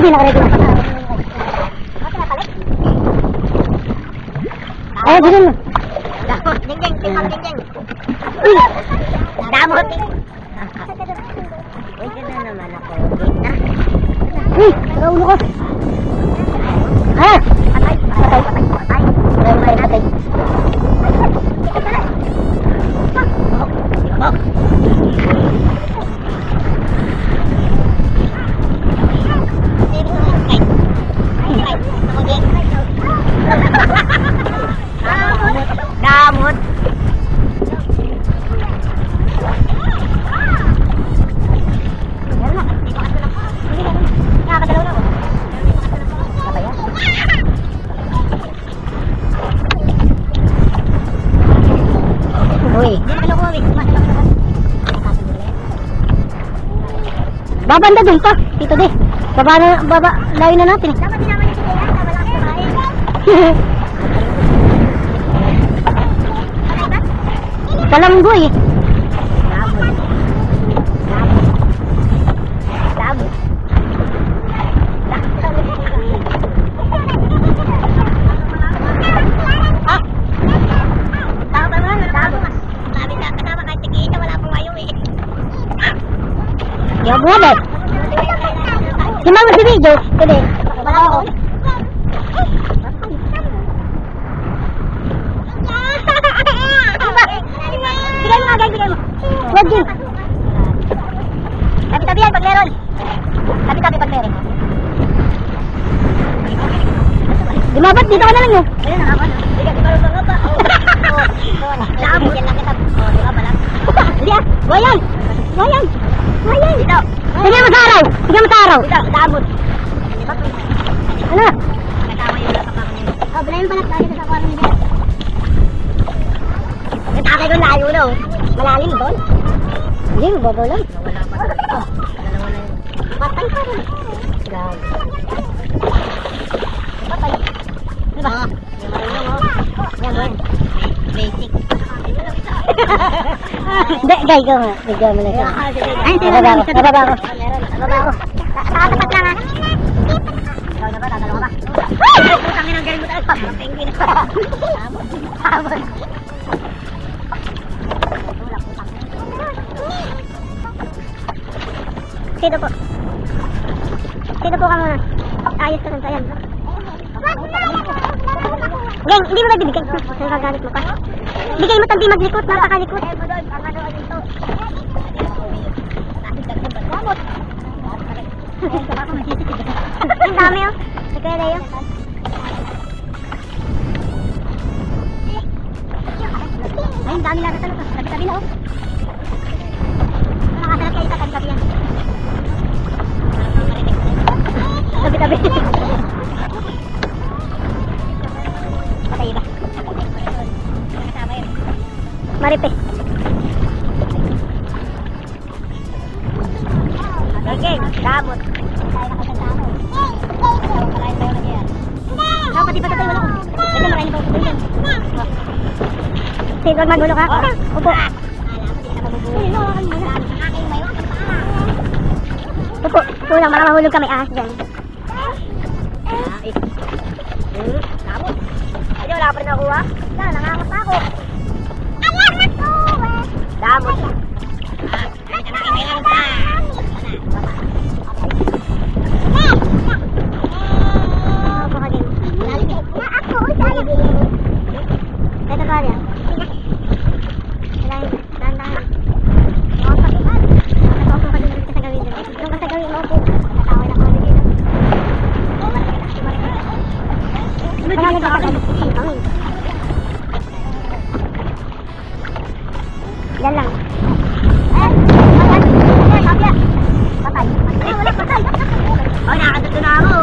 nakaready na. Ay, dito na. Ding-ding, tingnan mo ding-ding. Damot. Uy, gano'n naman ako. Gitna. Uy, ulo ko. Ha? Patay. Gawin natin. Damot. Babanda dun pa, dito di. Baba, layo na natin. Dapat dinaman yung sila, wala akong kumain. Kalanggoy. Damot. Ya buat. Gimana sih video? Gede. Wajib. Tabi-tabihan pag meron. Tabi-tabi pag meron. Lumabat dito ka na lang yun. Ayun, ako na. Sige, ikaw ba? Damot. Yan lang kita. Oh, di ba pala? Hindi ah. Wayan. Dito. Tingnan mo sa araw. Dito, damot. Ano? Nagkama yung lapak niya. Oh, balayan pala dito sa kwarang niya. Natakay ko layo no. Malalim doon. Hindi, babaw lang. Wala pa. Oh, dalawa na yun. Patay ka rin. Grabe. Patay. Diba? Yung marunong oh. Yan doon. Basic. Gay ko nga. Bigyan mo lang siya. Ay, Bababa ko. Baba ko. Tatapat lang ha. Ikaw na ba? Tatalo ka ba? Ay! Putang ina, galing mo talaga. Penguin. Sabon. Sino po? Sino po ka muna? Ayos ka lang tayo. Geng, hindi mo ba bibigay? Nagagalit mo pa. Bigay mo tandi maglikot, napakalikot. Ang dami oh. Nagkaya yun. Ay, ang dami lang na talaga. Tabi-tabi na oh. Nakasalat kayo sa tabi-tabi yan. Tabi-tabi. Patay ba? Maripe. Okay, damot. Dapat di pa tayo wala ko. Kasi maraming pa tayo. Sige, magulo ka. Opo. Opo, kulang baka mahulog kami ahas dyan. Damot. Ay, wala pa rin nakuha. Wala, nangangat na ako. Damot. Ito pa rin. Yan lang. Patay. Oh, nakatuto na ako.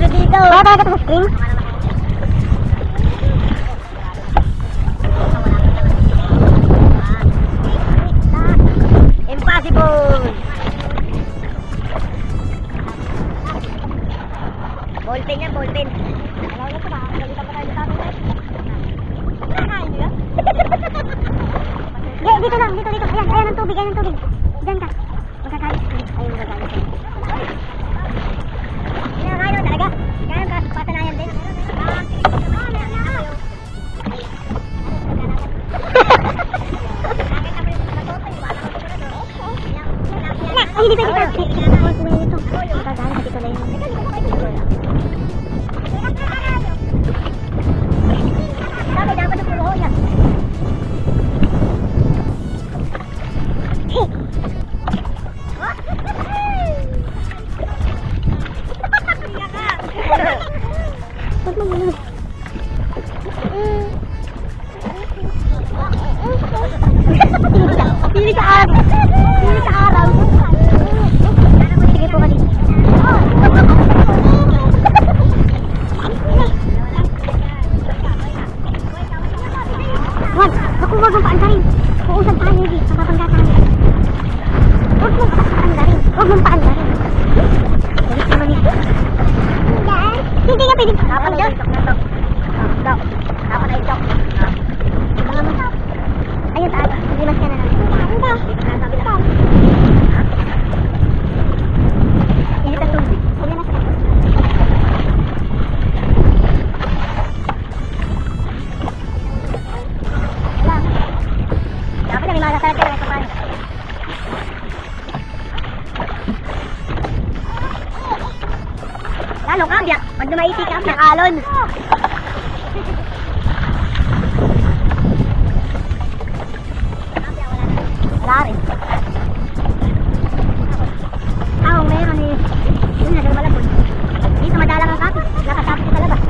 dito. Kaya talaga ito sa screen. Impossible! Ballpen yan, ballpen. Alam mo ba? Nagalitan pa tayo sa tatay. Nakain niyo yan? Dito lang, dito. Ayan ang tubig, Diyan ka. Magkakalit. Ayun, magkakalit. Kinakain mo talaga? Kaya ang patanayan din. Ay, hindi pwede ka. Kumain ito. Magkakalit sa dito na yun. Dami, dapat na puro yan. Huwag mo muna. Pili ka araw. Sige po kanina. Wag mong paandarin. Kuusan tayo dito. Kapapangga tayo. Huwag mong paandarin. Balik naman ito. Hindi nga pwede. Dapat na itok na to. Dapat na itok. Ayun tayo. Limas ka na lang. Init ang tubig. Limas ka. Dapat na may magasalat ka na paano. Lalo ka, biyak. Pag dumaiti ka, biyak alon. Wala rin. Meron eh. Yun na, malabon. Dito madalang ang kapit. Nakasapit sa labas.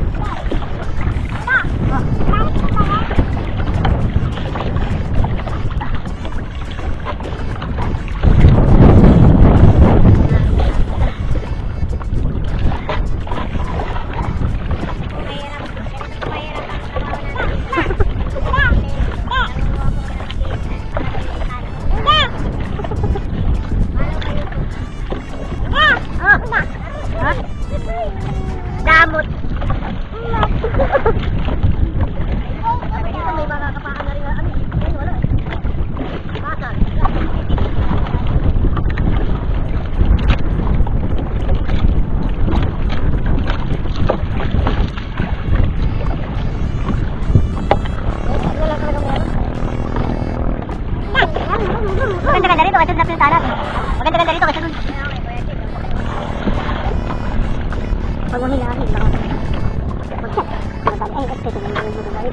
Damot. Dito may mga kapaan na rin. Ayun, wala eh. Bakal. Maganda-ganda rito kasi napil talat. Maganda-ganda rito kasi dun. Pag mamilahin, baka mag-chat. Ay, ito na yung magagalit.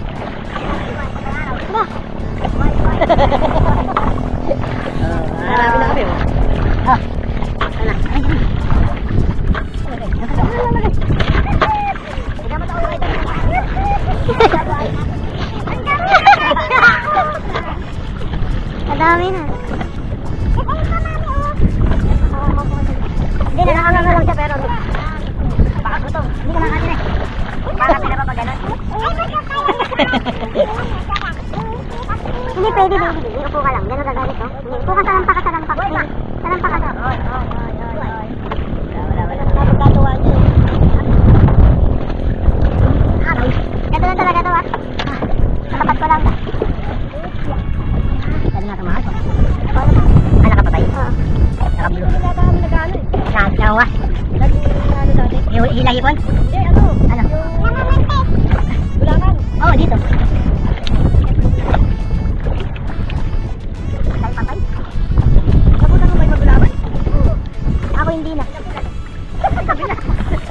Diba? Marami na kami. Ano? Madami na. Hindi na nakakanga lang siya pero baka gutom. Hindi ka nakatin eh. Baka sila pa pag gano'n. Hindi pwede, baby. Upo ka lang. Gano'n gagalit, oh. Upo ka, salampak ka. Salampak ka. Wala. Dapat gagawa niyo. Ito lang talaga to, ah. Natapat ko lang, Dali nga tumakas. ah. Nakapatay? Oo. Nakablo. Wala kami nag-ano eh. Nakawa. Ano dati? Hilahipon? Hindi, ano? Ano? Bulangan. Oo, dito. Dahil patay. Nabutan mo ba yung magulaban? Oo. Ako hindi na. Sabi na.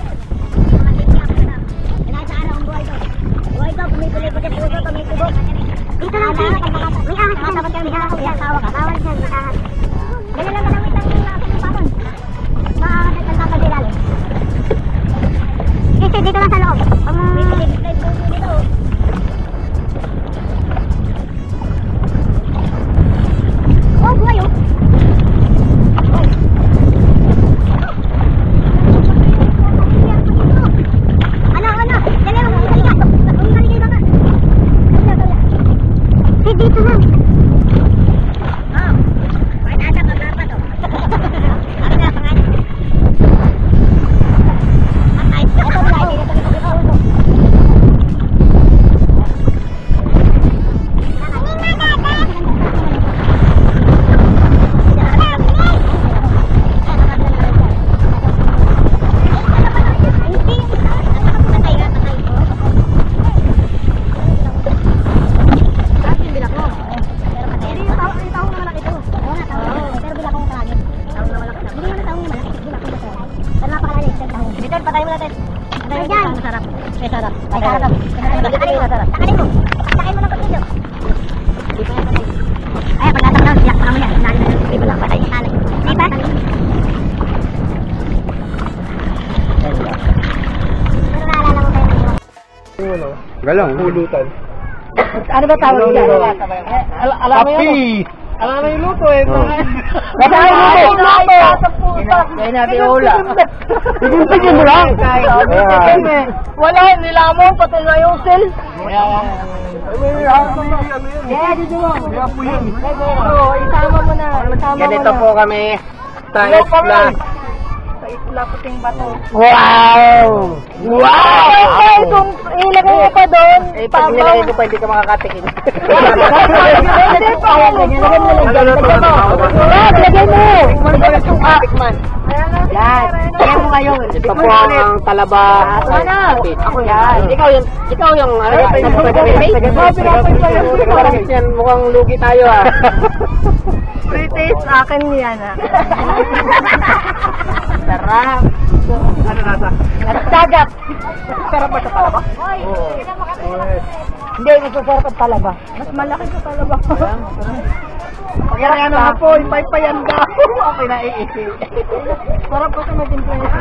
Nasa araw ang buhay ko. Buhay ko, pumipili ko dyan puso, tumikibo. Dito lang, Pi. May ahas dyan. May ahas dyan. Bawal dyan, may ahas. Dali lang ka lang, wait lang yung nakasal ng paton. Maahas at nagkakadilalim. Kasi dito lang sa loob. Pag mo... May pilig-pilig puso dito. Oh, buhay, oh. Masarap. Ay, sarap. Ay, sarap. Takalin mo. Takalin mo ng kutsilyo. Hindi pa yan patay. Ay, pag natak daw, siyak pa naman yan. Hindi pa lang patay. Hindi pa? Pero naalala mo tayo. Galong. Pulutan. Ano ba tawag niya? Alam mo yun? Alam mo yung luto eh. Basta yung luto. Kaya natin ula. Tigil mo lang. Wala, nilamon, pati na yung cell. Isama mo na. Ganito po kami sa isla. Sa isla puting bato. Wow! Ay, kung ilagay mo pa doon. Eh, pag nilagay ko pa, hindi ka makakatikin. Hindi pa. Lagyan mo lang. Lagyan mo. Tikman. Yan. Lagyan mo ngayon. Ito po ang talaba. Ako yan. Ikaw yung ano? Pinapay Yan, mukhang lugi tayo ah. British, akin yan ah. Sarap. Ano nasa? Dagat. Sarap ba sa talaba? Oo. Hindi, mas masarap ang talaba. Mas malaki sa talaba. Kaya ano nga po, ipay-payan daw. Ako naiisi. Sarap pa sa mag-influence.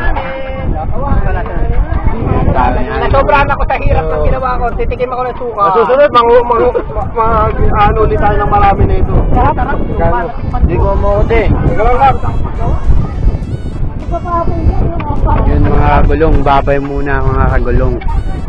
Nasobrahan ako sa hirap ng ginawa ko. Titikim ako ng suka. Susunod, ano ulit tayo ng marami na ito. Sarap. Hindi ko maudi. Yun mga gulong, babay muna mga kagulong.